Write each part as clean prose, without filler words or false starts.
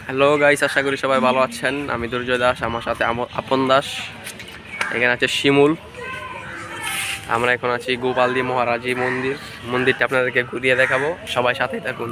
Hello guys, আশা করি সবাই ভালো আছেন। আমি দুর্জয় দাস, আমার সাথে আপন দাস, এখানে আছে শিমুল। আমরা এখন আছি গোপালদি মহারাজি মন্দিরটা আপনাদেরকে ঘুরিয়ে দেখাবো, সবাই সাথেই থাকুন।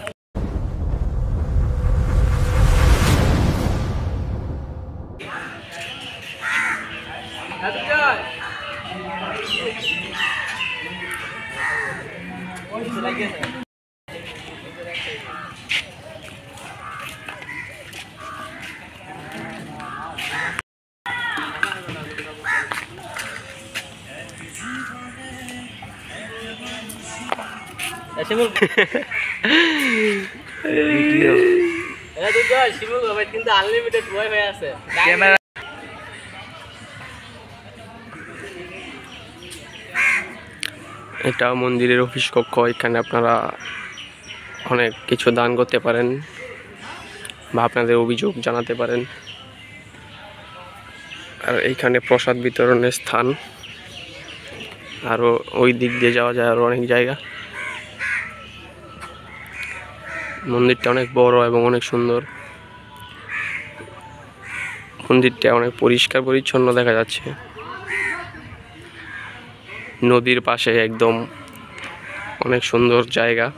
শিমুল কিন্তু আনলিমিটেড ওয়াইফাই আছে। এটা মন্দিরের অফিস কক্ষ। এখানে আপনারা অনেক কিছু দান করতে পারেন বা আপনাদের অভিযোগ জানাতে পারেন। আর এইখানে প্রসাদ বিতরণের স্থান, আরও ওই দিক দিয়ে যাওয়া যায় আরও অনেক জায়গা। মন্দিরটা অনেক বড় এবং অনেক সুন্দর। মন্দিরটা অনেক পরিষ্কার পরিচ্ছন্ন দেখা যাচ্ছে। নদীর পাশে একদম অনেক সুন্দর জায়গা,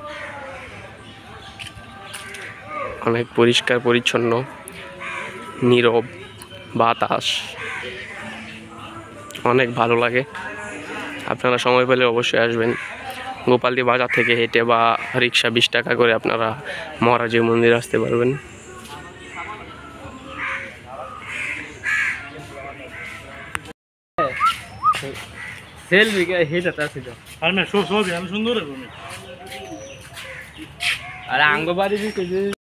অনেক পরিষ্কার পরিচ্ছন্ন, নীরব বাতাস, অনেক ভালো লাগে। আপনারা সময় পেলে অবশ্যই আসবেন। গোপালদি বাজার থেকে হেঁটে বা রিক্সা 20 টাকা করে আপনারা মহারাজের মন্দির আসতে পারবেন। সুন্দর আরে আঙ্গবাড়ি